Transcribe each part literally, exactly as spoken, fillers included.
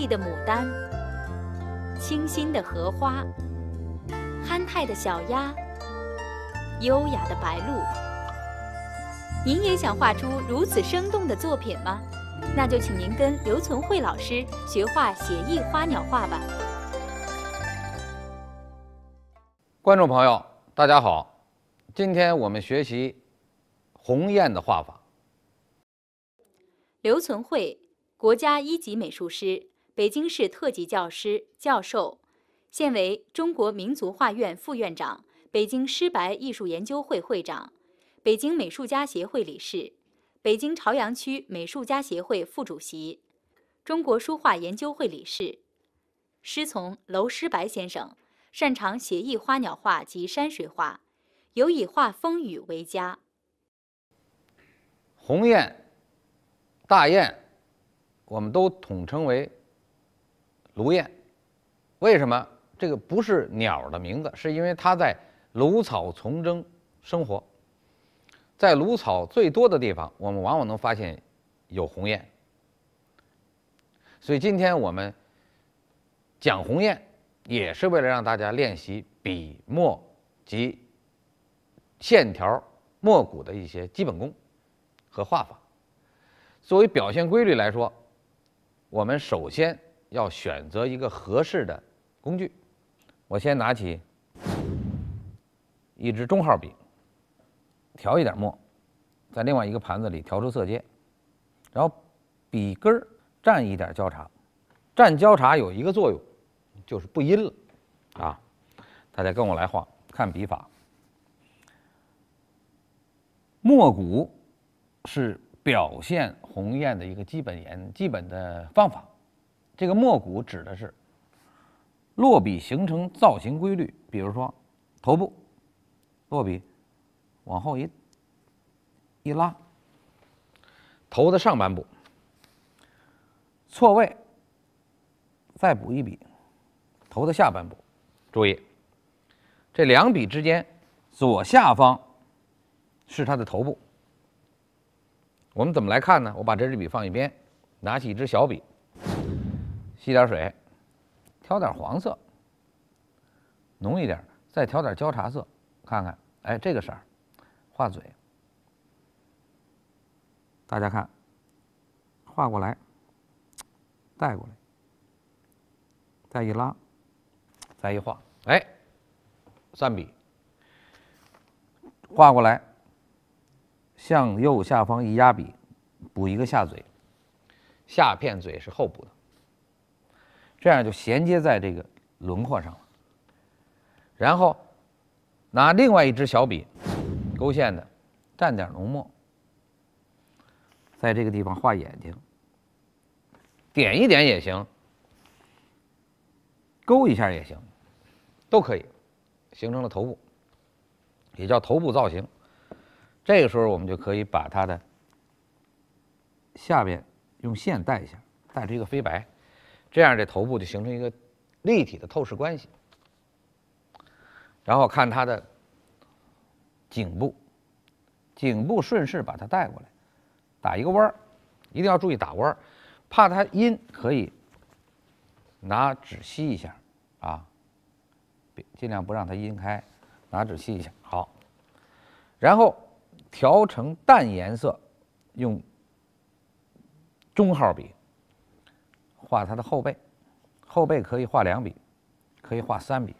丽的牡丹，清新的荷花，憨态的小鸭，优雅的白鹭。您也想画出如此生动的作品吗？那就请您跟刘存慧老师学画写意花鸟画吧。 观众朋友，大家好，今天我们学习鸿雁的画法。 刘存慧，国家一级美术师，北京市特级教师、教授，现为中国民族画院副院长、北京诗白艺术研究会会长、北京美术家协会理事、北京朝阳区美术家协会副主席、中国书画研究会理事。师从娄师白先生，擅长写意花鸟画及山水画，尤以画风雨为佳。 鸿雁、大雁，我们都统称为芦雁。为什么？这个不是鸟的名字，是因为它在芦草丛中生活。在芦草最多的地方，我们往往能发现有鸿雁。所以今天我们讲鸿雁，也是为了让大家练习笔墨及线条、墨骨的一些基本功和画法。作为表现规律来说，我们首先要选择一个合适的工具。我先拿起一支中号笔，调一点墨，在另外一个盘子里调出色阶，然后笔根儿蘸一点焦茶。蘸焦茶有一个作用，就是不阴了啊！大家跟我来画，看笔法。墨骨是表现鸿雁的一个基本研基本的方法。这个墨骨指的是落笔形成造型规律，比如说头部落笔往后一一拉，头的上半部错位，再补一笔头的下半部。注意，这两笔之间左下方是它的头部。我们怎么来看呢？我把这支笔放一边，拿起一支小笔，吸点水，调点黄色，浓一点，再调点焦茶色，看看，哎，这个色儿，画嘴。大家看，画过来，带过来，再一拉，再一画，哎，三笔，画过来，向右下方一压笔，补一个下嘴，下片嘴是后补的，这样就衔接在这个轮廓上了。然后拿另外一支小笔，勾线的，蘸点浓墨，在这个地方画眼睛，点一点也行，勾一下也行，都可以，形成了头部，也叫头部造型。这个时候我们就可以把它的下边用线带一下，带出一个飞白，这样这头部就形成一个立体的透视关系。然后看它的颈部，颈部顺势把它带过来，打一个弯儿，一定要注意打弯儿，怕它阴可以拿纸吸一下啊，尽量不让它阴开，拿纸吸一下。好，然后调成淡颜色，用中号笔画它的后背，后背可以画两笔，可以画三笔。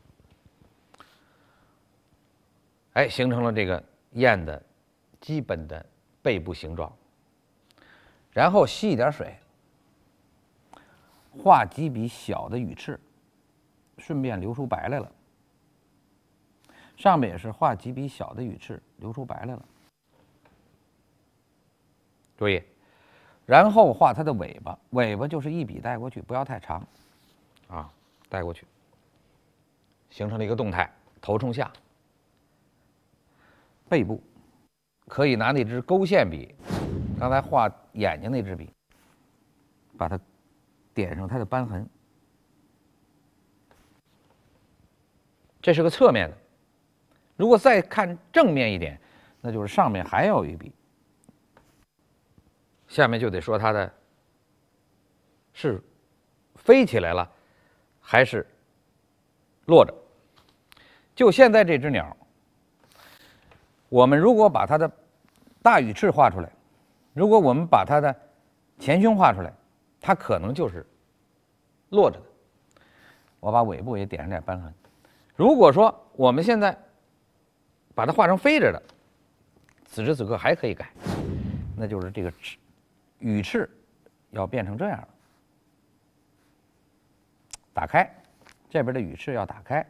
哎，形成了这个雁的基本的背部形状。然后吸一点水，画几笔小的羽翅，顺便流出白来了。上面也是画几笔小的羽翅，流出白来了。注意，然后画它的尾巴，尾巴就是一笔带过去，不要太长，啊，带过去，形成了一个动态，头冲下。背部可以拿那支勾线笔，刚才画眼睛那支笔，把它点上它的斑痕。这是个侧面的。如果再看正面一点，那就是上面还有一笔，下面就得说它的是飞起来了，还是落着。就现在这只鸟，我们如果把它的大羽翅画出来，如果我们把它的前胸画出来，它可能就是落着的。我把尾部也点上点斑痕。如果说我们现在把它画成飞着的，此时此刻还可以改，那就是这个翅羽翅要变成这样了，打开，这边的羽翅要打开。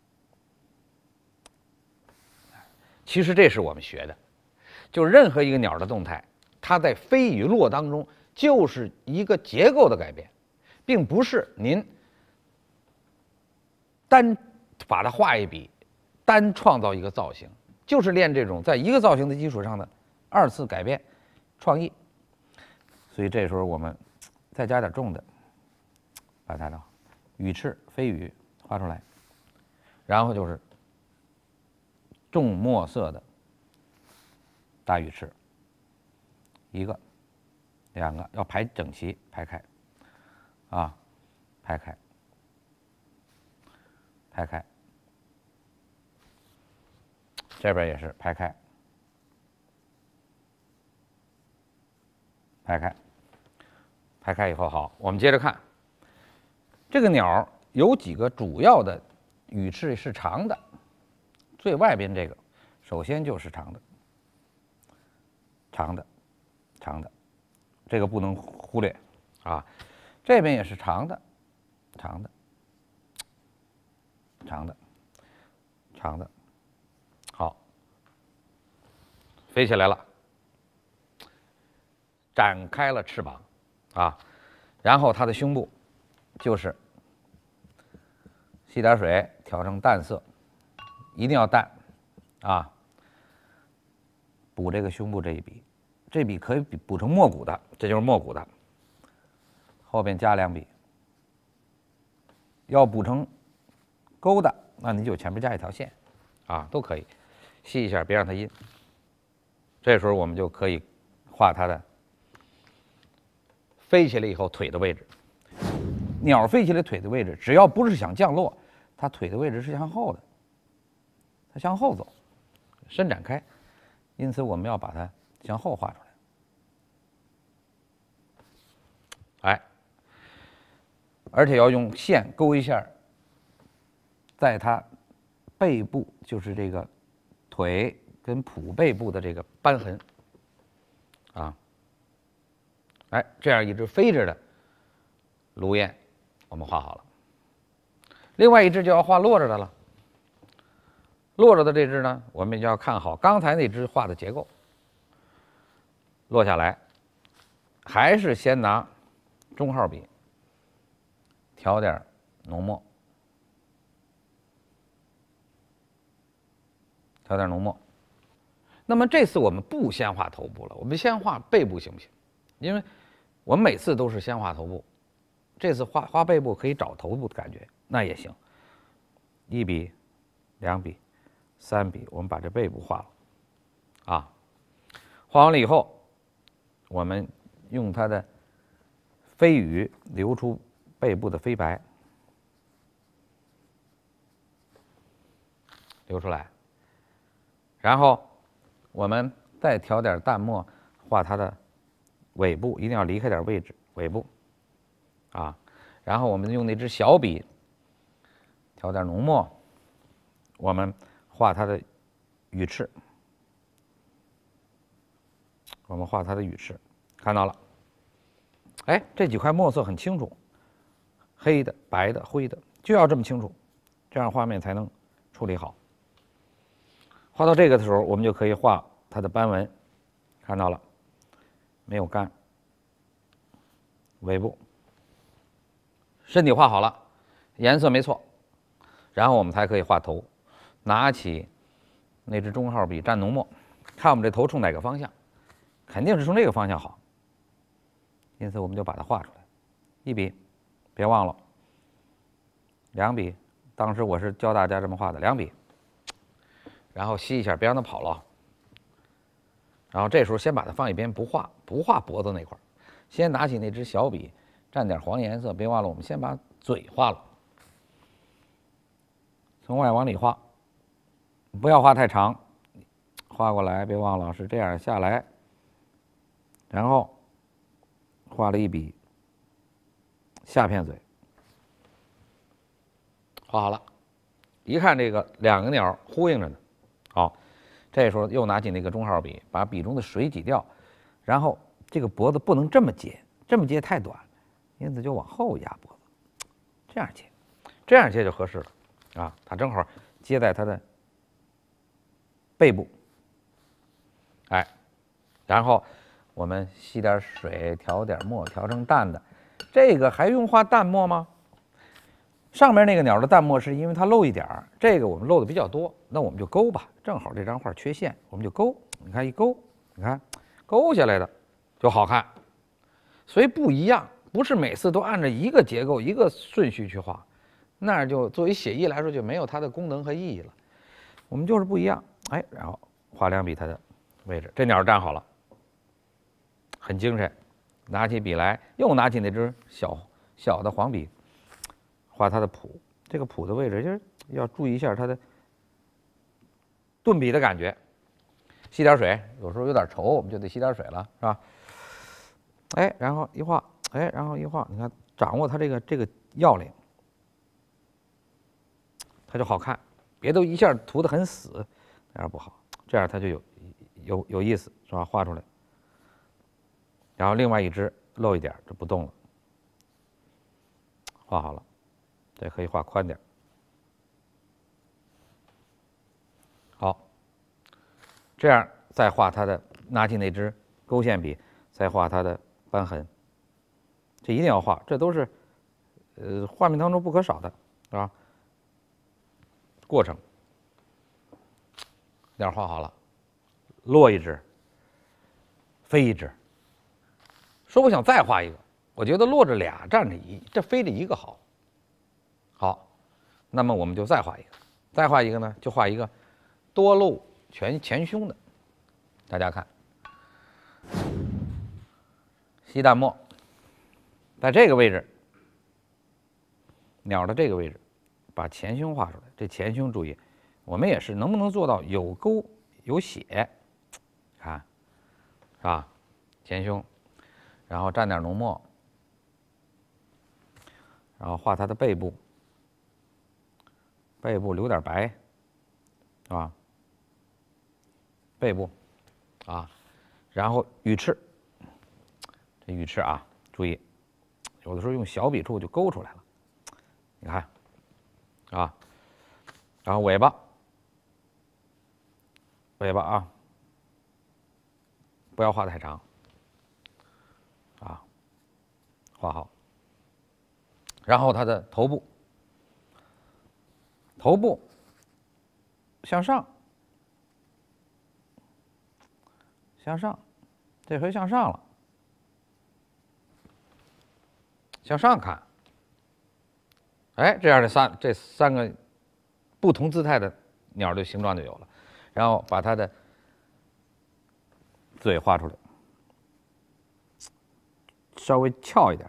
其实这是我们学的，就是任何一个鸟的动态，它在飞与落当中就是一个结构的改变，并不是您单把它画一笔，单创造一个造型，就是练这种在一个造型的基础上的二次改变创意。所以这时候我们再加点重的，把它的羽翅飞羽画出来，然后就是重墨色的大羽翅，一个、两个，要排整齐，排开，啊，排开，排开，这边也是排开，排开，排开以后，好，我们接着看，这个鸟有几个主要的羽翅是长的。最外边这个，首先就是长的，长的，长的，这个不能忽略啊。这边也是长的，长的，长的，长的，好，飞起来了，展开了翅膀啊，然后它的胸部就是吸点水，调成淡色。一定要淡，啊，补这个胸部这一笔，这笔可以补成墨骨的，这就是墨骨的。后边加两笔，要补成勾的，那你就前面加一条线，啊，都可以，吸一下，别让它阴。这时候我们就可以画它的飞起来以后腿的位置。鸟飞起来腿的位置，只要不是想降落，它腿的位置是向后的。它向后走，伸展开，因此我们要把它向后画出来。哎，而且要用线勾一下，在它背部，就是这个腿跟蹼背部的这个斑痕，啊，哎，这样一只飞着的鸕雁，我们画好了。另外一只就要画落着的了。落着的这只呢，我们就要看好刚才那只画的结构。落下来，还是先拿中号笔调点浓墨，调点浓墨。那么这次我们不先画头部了，我们先画背部行不行？因为我们每次都是先画头部，这次画画背部可以找头部的感觉，那也行。一笔，两笔。三笔，我们把这背部画了，啊，画完了以后，我们用它的飞羽留出背部的飞白，留出来，然后我们再调点淡墨画它的尾部，一定要离开点位置，尾部，啊，然后我们用那支小笔调点浓墨，我们画它的羽翅，我们画它的羽翅，看到了，哎，这几块墨色很清楚，黑的、白的、灰的，就要这么清楚，这样画面才能处理好。画到这个的时候，我们就可以画它的斑纹，看到了，没有干，尾部，身体画好了，颜色没错，然后我们才可以画头。拿起那支中号笔蘸浓墨，看我们这头冲哪个方向，肯定是冲这个方向好。因此我们就把它画出来，一笔，别忘了，两笔，当时我是教大家这么画的，两笔，然后吸一下，别让它跑了。然后这时候先把它放一边不画，不画脖子那块儿，先拿起那支小笔蘸点黄颜色。别忘了，我们先把嘴画了，从外往里画，不要画太长，画过来，别忘了是这样下来，然后画了一笔下片嘴，画好了。一看这个两个鸟呼应着呢，好，这时候又拿起那个中号笔，把笔中的水挤掉，然后这个脖子不能这么接，这么接太短，因此就往后压脖子，这样接，这样接就合适了啊，它正好接在它的背部，哎，然后我们吸点水，调点墨，调成淡的，这个还用画淡墨吗？上面那个鸟的淡墨是因为它漏一点儿，这个我们漏的比较多，那我们就勾吧。正好这张画缺陷，我们就勾。你看一勾，你看勾下来的就好看。所以不一样，不是每次都按照一个结构、一个顺序去画，那就作为写意来说就没有它的功能和意义了。我们就是不一样，哎，然后画两笔它的位置，这鸟站好了，很精神，拿起笔来，又拿起那支小小的黄笔。画它的谱，这个谱的位置就是要注意一下它的顿笔的感觉。吸点水，有时候有点稠，我们就得吸点水了，是吧？哎，然后一画，哎，然后一画，你看掌握它这个这个要领，它就好看。别都一下涂得很死，这样不好，这样它就有有有意思，是吧？画出来，然后另外一只漏一点就不动了，画好了。这可以画宽点，好，这样再画它的，拿起那支勾线笔，再画它的斑痕，这一定要画，这都是呃画面当中不可少的，是吧？过程，鸟画好了，落一只，飞一只。说我想再画一个，我觉得落着俩，站着一，这飞着一个好。好，那么我们就再画一个，再画一个呢，就画一个多露全前胸的。大家看，吸淡墨，在这个位置，鸟的这个位置，把前胸画出来。这前胸注意，我们也是能不能做到有勾有血？看，是吧？前胸，然后蘸点浓墨，然后画它的背部。背部留点白，是吧？背部，啊，然后羽翅，这羽翅啊，注意，有的时候用小笔触就勾出来了，你看，啊，然后尾巴，尾巴啊，不要画太长，啊，画好，然后它的头部。头部向上，向上，这回向上了，向上看，哎，这样的三这三个不同姿态的鸟的形状就有了，然后把它的嘴画出来，稍微翘一点，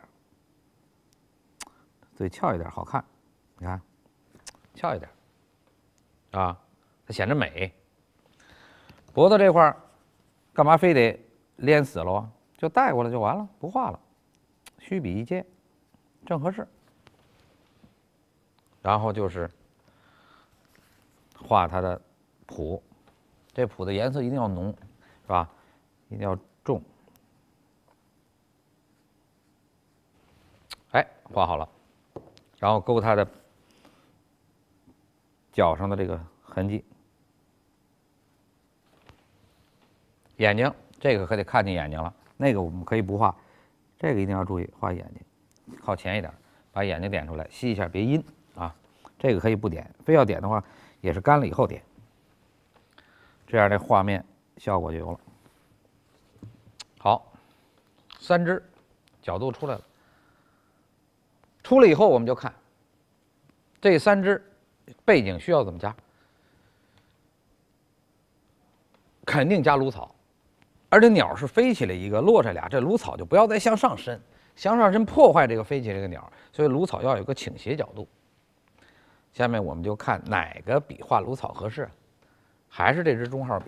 嘴翘一点好看，你看。翘一点，啊，它显着美。脖子这块儿，干嘛非得连死了啊？就带过来就完了，不画了，虚笔一接，正合适。然后就是画它的谱，这谱的颜色一定要浓，是吧？一定要重。哎，画好了，然后勾它的。脚上的这个痕迹，眼睛这个可得看见眼睛了，那个我们可以不画，这个一定要注意画眼睛，靠前一点，把眼睛点出来，吸一下别阴啊，这个可以不点，非要点的话也是干了以后点，这样这画面效果就有了。好，三只角度出来了，出来以后我们就看这三只。背景需要怎么加？肯定加芦草，而且鸟是飞起来一个，落下俩，这芦草就不要再向上伸， 向上身破坏这个飞起这个鸟，所以芦草要有个倾斜角度。下面我们就看哪个笔画芦草合适，还是这支中号笔，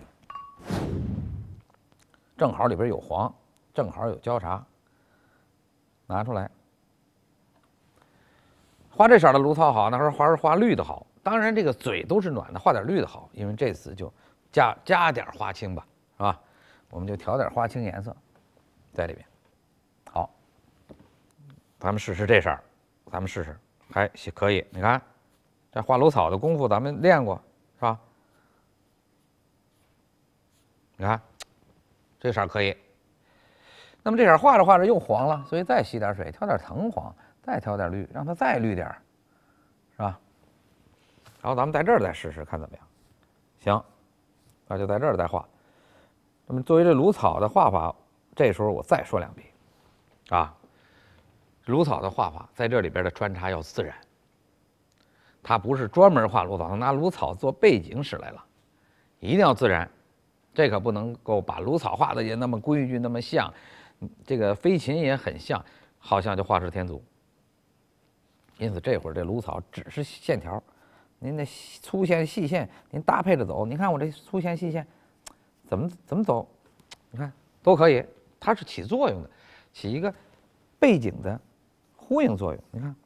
正好里边有黄，正好有交叉，拿出来。画这色的芦草好，那还是画是画绿的好。当然，这个嘴都是暖的，画点绿的好，因为这次就加加点花青吧，是吧？我们就调点花青颜色在里边。好，咱们试试这色儿，咱们试试，还可以。你看，这画芦草的功夫咱们练过，是吧？你看，这色儿可以。那么这色儿画着画着又黄了，所以再吸点水，调点藤黄，再调点绿，让它再绿点儿，是吧？然后咱们在这儿再试试看怎么样？行，那就在这儿再画。那么作为这芦草的画法，这时候我再说两笔，啊，芦草的画法在这里边的穿插要自然，它不是专门画芦草，拿芦草做背景使来了，一定要自然。这可不能够把芦草画的也那么规矩那么像，这个飞禽也很像，好像就画蛇添足。因此这会儿这芦草只是线条。您的粗线细线，您搭配着走。你看我这粗线细线，怎么怎么走？你看都可以，它是起作用的，起一个背景的呼应作用。你看，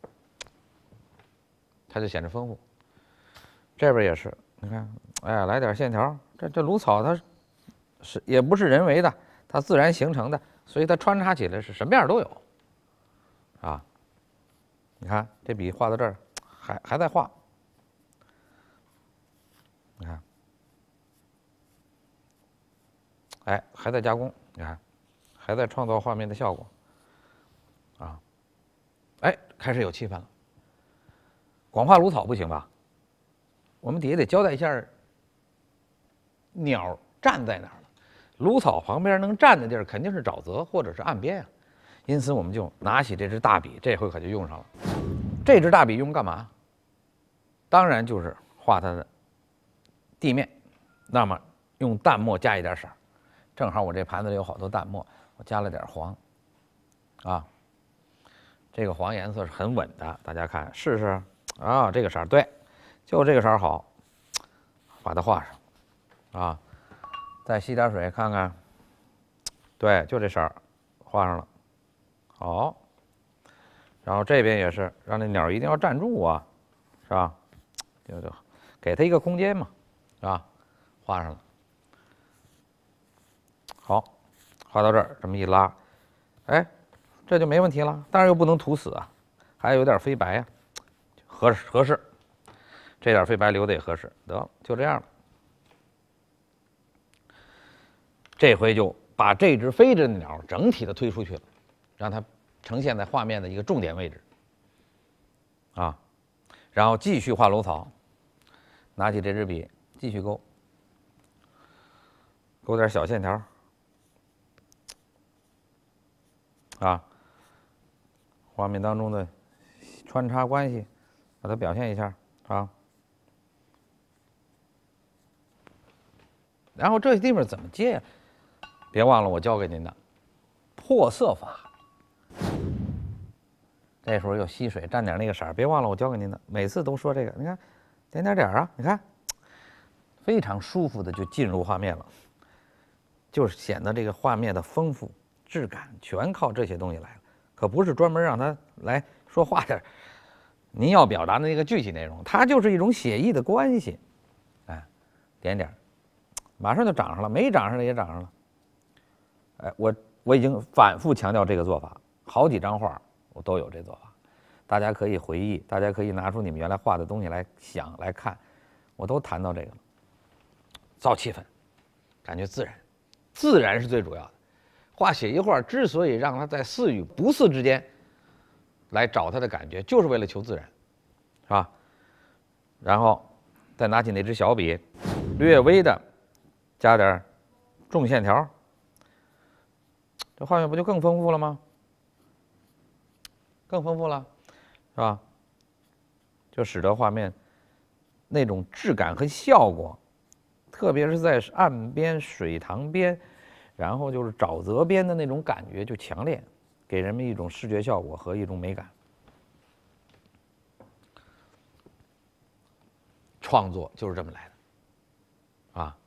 它就显得丰富。这边也是，你看，哎，来点线条。这这芦草它是也不是人为的，它自然形成的，所以它穿插起来是什么样都有。啊，你看这笔画到这儿，还还在画。你看，哎，还在加工，你看，还在创造画面的效果，啊，哎，开始有气氛了。光画芦草不行吧？我们底下得交代一下，鸟站在哪儿了。芦草旁边能站的地儿肯定是沼泽或者是岸边啊，因此我们就拿起这支大笔，这回可就用上了。这支大笔用干嘛？当然就是画它的地面，那么用淡墨加一点色儿，正好我这盘子里有好多淡墨，我加了点黄，啊，这个黄颜色是很稳的，大家看试试啊，这个色儿对，就这个色儿好，把它画上，啊，再吸点水看看，对，就这色儿，画上了，好，然后这边也是，让那鸟一定要站住啊，是吧？就就给它一个空间嘛。啊，画上了，好，画到这儿，这么一拉，哎，这就没问题了。当然又不能涂死啊，还有点飞白呀、啊，合适合适，这点飞白留的也合适，得了，就这样了。这回就把这只飞着的鸟整体的推出去了，让它呈现在画面的一个重点位置，啊，然后继续画芦草，拿起这支笔。继续勾，勾点小线条，啊，画面当中的穿插关系，把它表现一下啊。然后这些地方怎么接呀？别忘了我教给您的破色法。这时候又吸水，蘸点那个色儿，别忘了我教给您的，每次都说这个。你看，点点点啊，你看。非常舒服的就进入画面了，就是显得这个画面的丰富质感全靠这些东西来了，可不是专门让他来说话的。您要表达的那个具体内容，它就是一种写意的关系。哎，点点，马上就长上了，没长上的也长上了。哎，我我已经反复强调这个做法，好几张画我都有这做法，大家可以回忆，大家可以拿出你们原来画的东西来想来看，我都谈到这个了。造气氛，感觉自然，自然是最主要的。画写意画之所以让它在似与不似之间来找它的感觉，就是为了求自然，是吧？然后再拿起那支小笔，略微的加点重线条，这画面不就更丰富了吗？更丰富了，是吧？就使得画面那种质感和效果。特别是在岸边、水塘边，然后就是沼泽边的那种感觉就强烈， 给人们一种视觉效果和一种美感。创作就是这么来的，啊，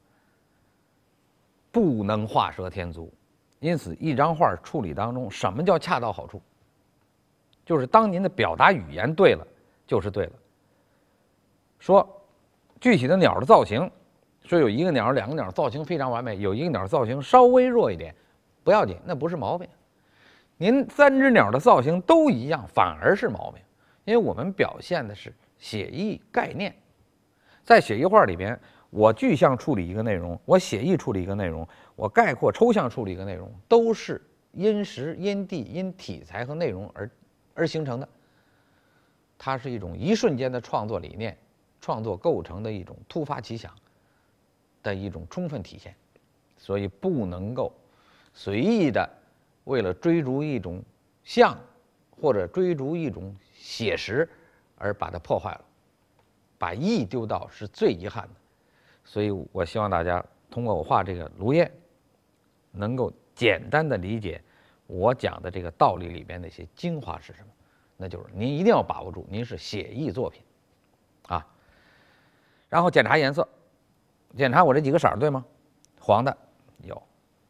不能画蛇添足。因此，一张画处理当中，什么叫恰到好处？就是当您的表达语言对了，就是对了。说具体的鸟的造型，说有一个鸟、两个鸟造型非常完美，有一个鸟造型稍微弱一点，不要紧，那不是毛病。您三只鸟的造型都一样，反而是毛病，因为我们表现的是写意概念。在写意画里边，我具象处理一个内容，我写意处理一个内容，我概括抽象处理一个内容，都是因时、因地、因题材和内容而而形成的。它是一种一瞬间的创作理念、创作构成的一种突发奇想的一种充分体现，所以不能够随意的为了追逐一种像或者追逐一种写实而把它破坏了。把意丢到是最遗憾的，所以我希望大家通过我画这个芦叶，能够简单的理解我讲的这个道理里边的一些精华是什么。那就是您一定要把握住，您是写意作品，啊。然后检查颜色，检查我这几个色儿对吗？黄的有，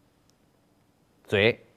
嘴、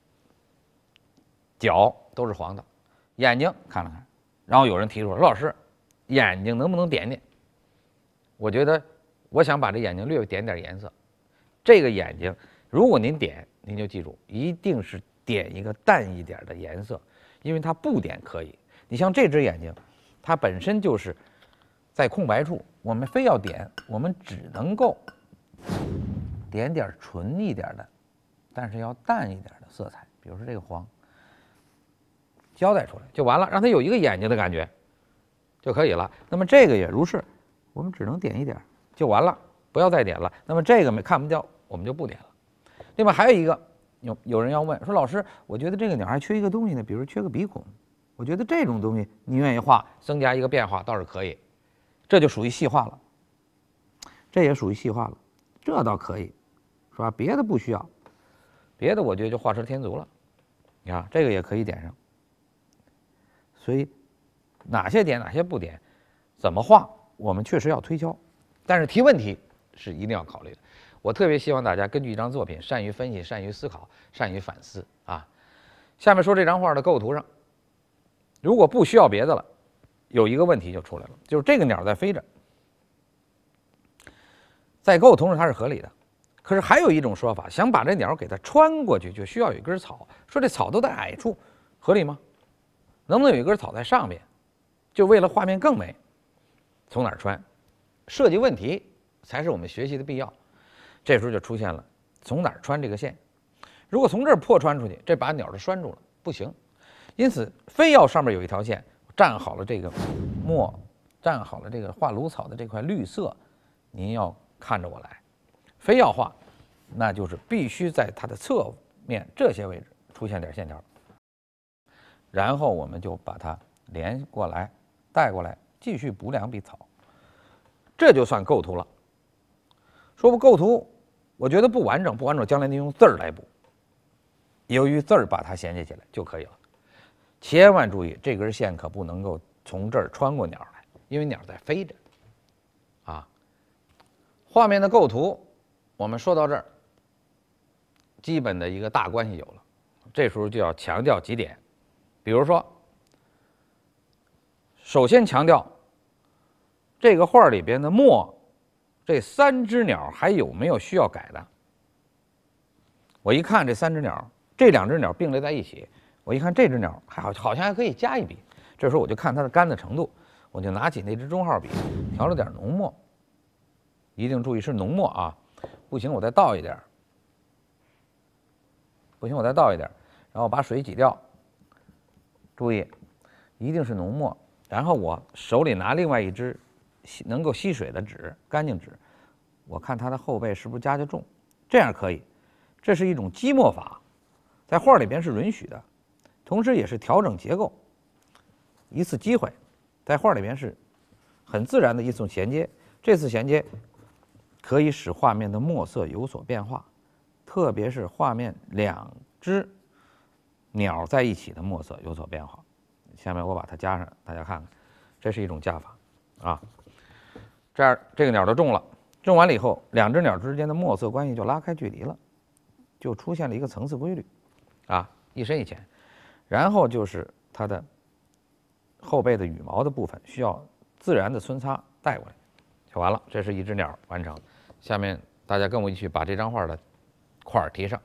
脚都是黄的，眼睛看了看，然后有人提出说，老师，眼睛能不能点点？我觉得，我想把这眼睛略微点点颜色。这个眼睛，如果您点，您就记住，一定是点一个淡一点的颜色，因为它不点可以。你像这只眼睛，它本身就是在空白处，我们非要点，我们只能够点点纯一点的，但是要淡一点的色彩，比如说这个黄，交代出来就完了，让它有一个眼睛的感觉就可以了。那么这个也如是，我们只能点一点就完了，不要再点了。那么这个没看不掉，我们就不点了。另外还有一个，有有人要问说，老师，我觉得这个鸟还缺一个东西呢，比如缺个鼻孔。我觉得这种东西你愿意画，增加一个变化倒是可以，这就属于细化了。这也属于细化了，这倒可以，是吧？别的不需要，别的我觉得就画蛇添足了。你看这个也可以点上。所以哪些点哪些不点，怎么画，我们确实要推敲，但是提问题是一定要考虑的。我特别希望大家根据一张作品，善于分析，善于思考，善于反思啊。下面说这张画的构图上，如果不需要别的了，有一个问题就出来了，就是这个鸟在飞着，在构图上它是合理的，可是还有一种说法，想把这鸟给它穿过去，就需要有一根草，说这草都在矮处，合理吗？能不能有一根草在上面，就为了画面更美？从哪儿穿？设计问题才是我们学习的必要。这时候就出现了从哪儿穿这个线。如果从这儿破穿出去，这把鸟就拴住了，不行。因此，非要上面有一条线，站好了这个墨，站好了这个画芦草的这块绿色，您要看着我来。非要画，那就是必须在它的侧面这些位置出现点线条。然后我们就把它连过来，带过来，继续补两笔草，这就算构图了。说不构图，我觉得不完整，不完整，将来您用字儿来补，由于字儿把它衔接起来就可以了。千万注意，这根线可不能够从这儿穿过鸟来，因为鸟在飞着。啊，画面的构图，我们说到这儿，基本的一个大关系有了。这时候就要强调几点。比如说，首先强调这个画里边的墨，这三只鸟还有没有需要改的？我一看这三只鸟，这两只鸟并列在一起，我一看这只鸟还好，好像还可以加一笔。这时候我就看它的干的程度，我就拿起那支中号笔，调了点浓墨，一定注意是浓墨啊，不行我再倒一点，不行我再倒一点，然后把水挤掉。注意，一定是浓墨。然后我手里拿另外一支能够吸水的纸，干净纸，我看它的后背是不是加的重，这样可以。这是一种积墨法，在画里边是允许的，同时也是调整结构一次机会，在画里边是很自然的一次衔接。这次衔接可以使画面的墨色有所变化，特别是画面两只鸟在一起的墨色有所变化。下面我把它加上，大家看看，这是一种加法啊。这样这个鸟就中了，中完了以后，两只鸟之间的墨色关系就拉开距离了，就出现了一个层次规律啊，一深一浅。然后就是它的后背的羽毛的部分需要自然的皴擦带过来，就完了。这是一只鸟完成。下面大家跟我一起把这张画的块儿提上。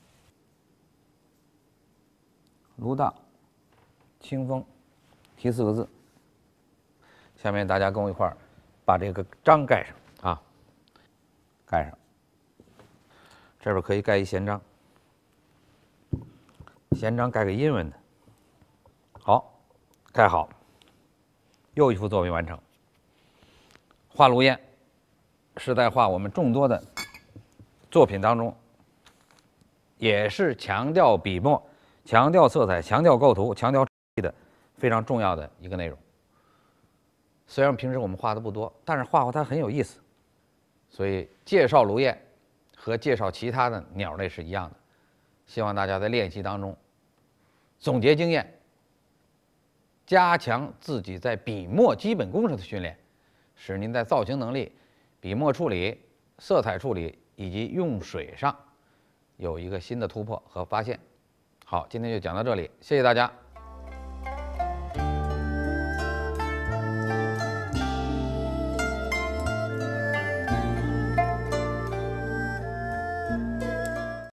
卢大，清风，提四个字。下面大家跟我一块儿把这个章盖上啊，盖上。这边可以盖一闲章，闲章盖个阴文的。好，盖好，又一幅作品完成。画芦雁是在画我们众多的作品当中，也是强调笔墨、强调色彩、强调构图、强调的非常重要的一个内容。虽然平时我们画的不多，但是画画它很有意思，所以介绍芦雁和介绍其他的鸟类是一样的。希望大家在练习当中总结经验，加强自己在笔墨基本功上的训练，使您在造型能力、笔墨处理、色彩处理以及用水上有一个新的突破和发现。好，今天就讲到这里，谢谢大家。